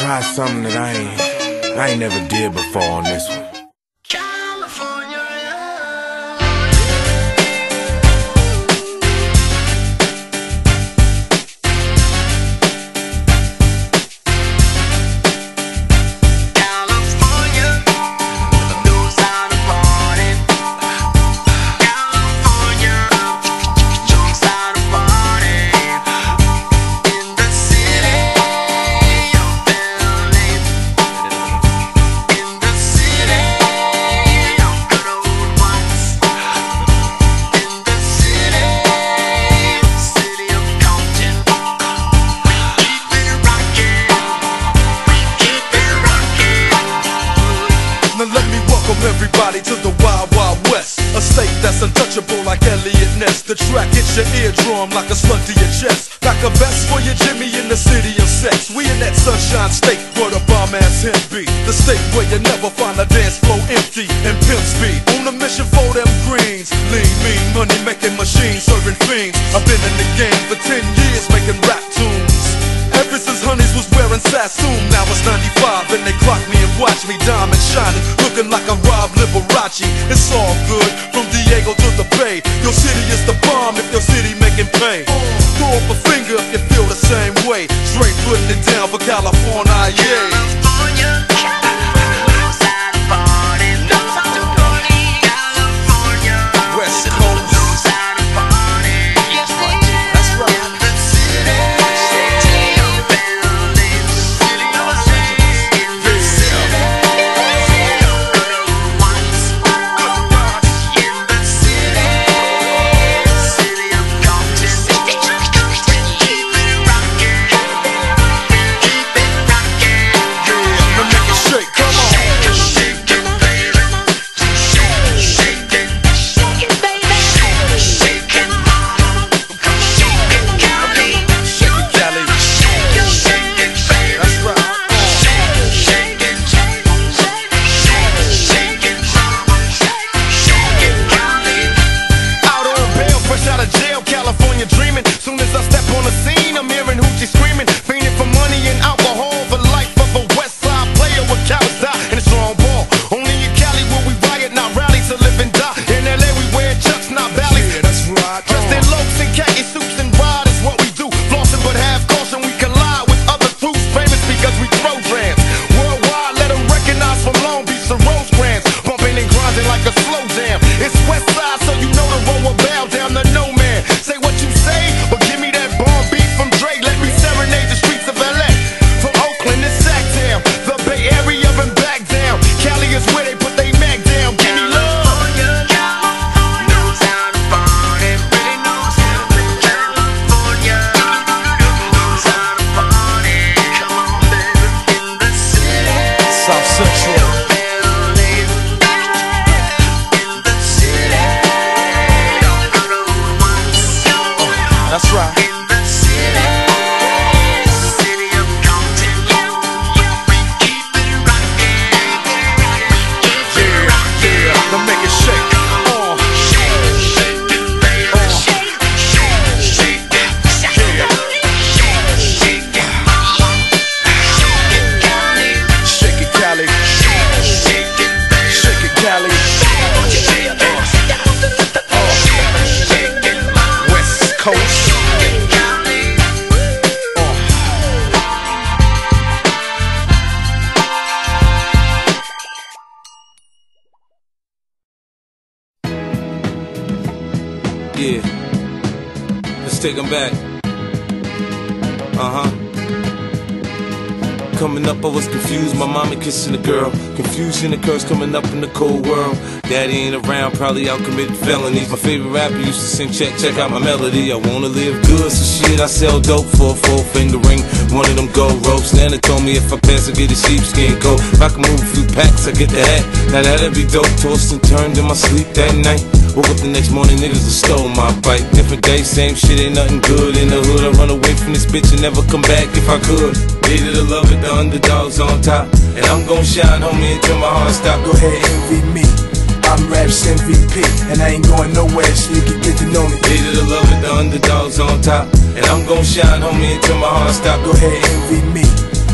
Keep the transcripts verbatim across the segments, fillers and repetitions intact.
try something that I ain't, I ain't never did before on this one. Everybody to the Wild Wild West, a state that's untouchable like Elliot Ness. The track hits your eardrum like a slug to your chest. Pack a vest for your Jimmy in the city of sex. We in that sunshine state where the bomb ass him be. The state where you never find a dance floor empty and pimp speed. On a mission for them greens, lean, mean, money making machines, serving fiends. I've been in the game for ten years making rap tunes. Ever since Honeys was wearing Sassoon. Now it's ninety-five and they clock me and watch me diamond shining, looking like a Rob Liberace. It's all good from Diego to the Bay. Your city is the bomb if your city making pain. Throw up a finger if you feel the same way. Straight putting it down for California, yeah. Yeah, let's take them back. Uh-huh. Coming up, I was confused, my mama kissing a girl. Confusion occurs coming up in the cold world. Daddy ain't around, probably out committing felonies. My favorite rapper used to sing, check, check out my melody. I wanna live good, so shit, I sell dope for a four-finger ring. One of them gold ropes. Nana told me if I pass, I get a sheepskin coat. If I can move a few packs, I get the hat. Now that'd be dope. Tossed and turned in my sleep that night. Woke up the next morning, niggas have stole my bike. Different day, same shit, ain't nothing good in the hood. I run away from this bitch and never come back if I could. Hated to love it, the underdogs on top. And I'm gon' shine, homie, until my heart stop. Go ahead, envy me. I'm Raps M V P, and I ain't going nowhere, so you can get to know me. Hated to love it, the underdogs on top. And I'm gon' shine, homie, until my heart stop. Go ahead, envy me.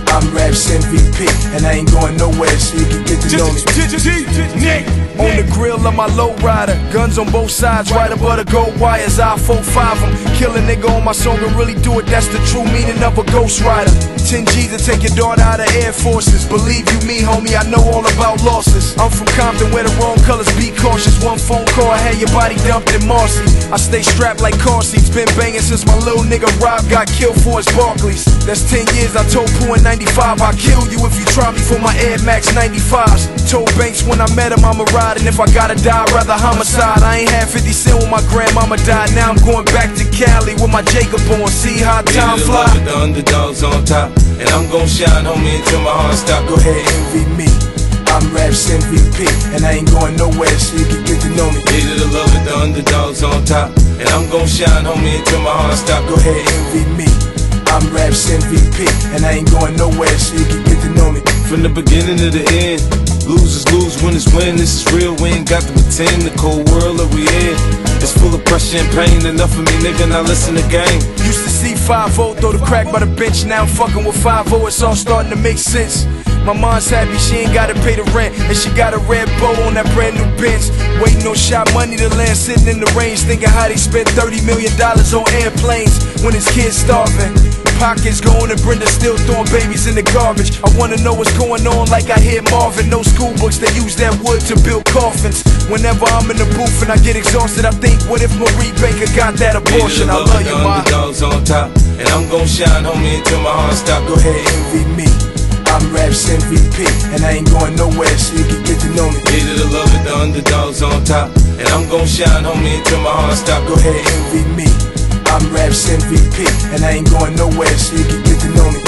I'm Raps M V P, and I ain't going nowhere, so you can get to know me. On the grill of my lowrider, guns on both sides, right above the gold wires. I four five them, kill a nigga on my song and really do it. That's the true meaning of a ghost rider. ten G's to take your daughter out of Air Forces. Believe you me, homie, I know all about losses. I'm from Compton where the wrong colors, be cautious. One phone call, I had your body dumped in Marcy. I stay strapped like car seats, been banging since my little nigga Rob got killed for his Barclays. That's ten years, I told Pooh in ninety-five, I'll kill you if you try me for my Air Max ninety-fives. Told Banks when I met him I'ma ride, and if I gotta die, I'd rather homicide. I ain't had fifty cent when my grandmama died. Now I'm going back to Cali with my Jacob on. See how time fly. The underdogs on top, and I'm gon' shine, homie, until my heart stop. Go ahead, envy me. I'm Raps M V P, and I ain't going nowhere, so you can get to know me. Hated to love it, the underdogs on top, and I'm gon' shine, homie, until my heart stop. Go ahead, envy me. I'm Raps M V P, and I ain't going nowhere, so you can get to know me. From the beginning to the end, losers lose, winners win. This is real, we ain't got to pretend. The cold world that we in, it's full of pressure and pain. Enough of me, nigga, now listen to game. Used to see five oh throw the crack by the bench. Now I'm fucking with five oh, it's all starting to make sense. My mom's happy she ain't gotta pay the rent, and she got a red bow on that brand new Benz. Waiting on shot money to land, sitting in the range, thinking how they spent thirty million dollars on airplanes when his kids starving. Pockets going and Brenda still throwing babies in the garbage. I wanna know what's going on like I hear Marvin. No school books, they use that wood to build coffins. Whenever I'm in the booth and I get exhausted, I think, what if Marie Baker got that abortion? I love you, ma. The underdogs on top, and I'm gon' shine, homie, until my heart stop. Go ahead, envy me. I'm Raps M V P, and I ain't going nowhere, so you can get to know me. Hated to love it, the underdogs on top, and I'm gon' shine, homie, until my heart stop. Go ahead, envy me. I'm Raps M V P, and I ain't going nowhere, so you can get to know me.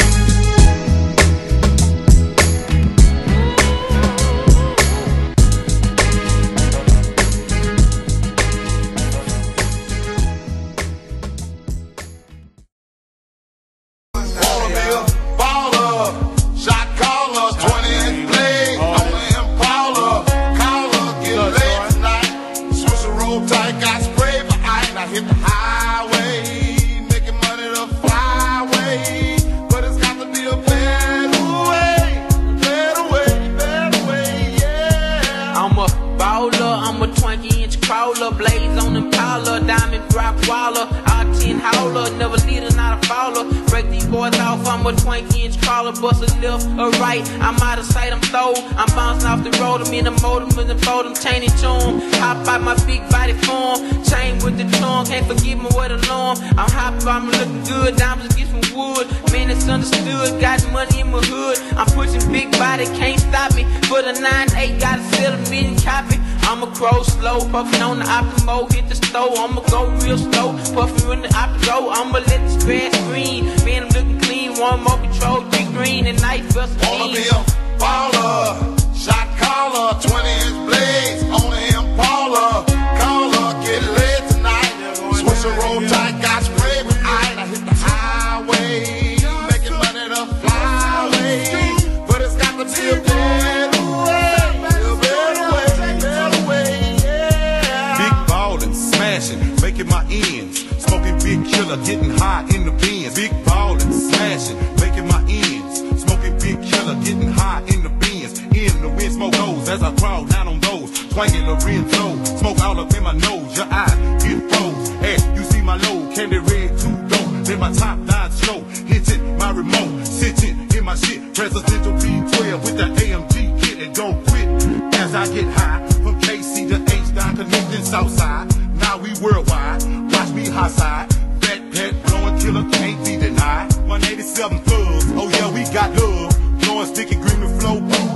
Blaze on them collar, diamond drop waller, R ten howler, never leader, not a faller. Break these boys off, I'm a twenty inch crawler, bust a left or right, I'm out of sight, I'm throw. I'm bouncing off the road, I'm in the modem, in the modem, chain and tune. Hop out my big body form, chain with the tongue, can't forgive me what alarm. I'm hot, I'm looking good, diamonds get some wood. Man, it's understood, got money in my hood. I'm pushing big body, can't stop me. For the nine eight, gotta sell a million copy. I'ma crow slow, puffin' on the optimo, hit the stove, I'ma go real slow, puffin' in the optimo, I'ma let the grass green, man, I'm looking clean, one more control, big green, and night Vaseline. Wanna be a baller, shot caller, twenty inch blades, on the Impala, caller, get laid tonight, switch a roll tight, got spray with ice, I hit the highway, making money to fly away, but it's got to be a better way. Making my ends, smoking big killer, getting high in the bins. Big ballin', smashing, making my ends, smoking big killer, getting high in the bins. In the wind, smoke goes as I crawl down on those, twanging Lorenzo, smoke all up in my nose. Your eyes get froze, hey, you see my load, candy red too dope. Then my top nine slow, hitting my remote, sitting in my shit, presidential P twelve with the A M G kit, and don't quit as I get high from K C to H down connecting Southside. Now we worldwide, watch me high side, fat pet blowing killer can't be denied. one eighty-seven thugs, oh yeah we got love, blowing sticky green and flow.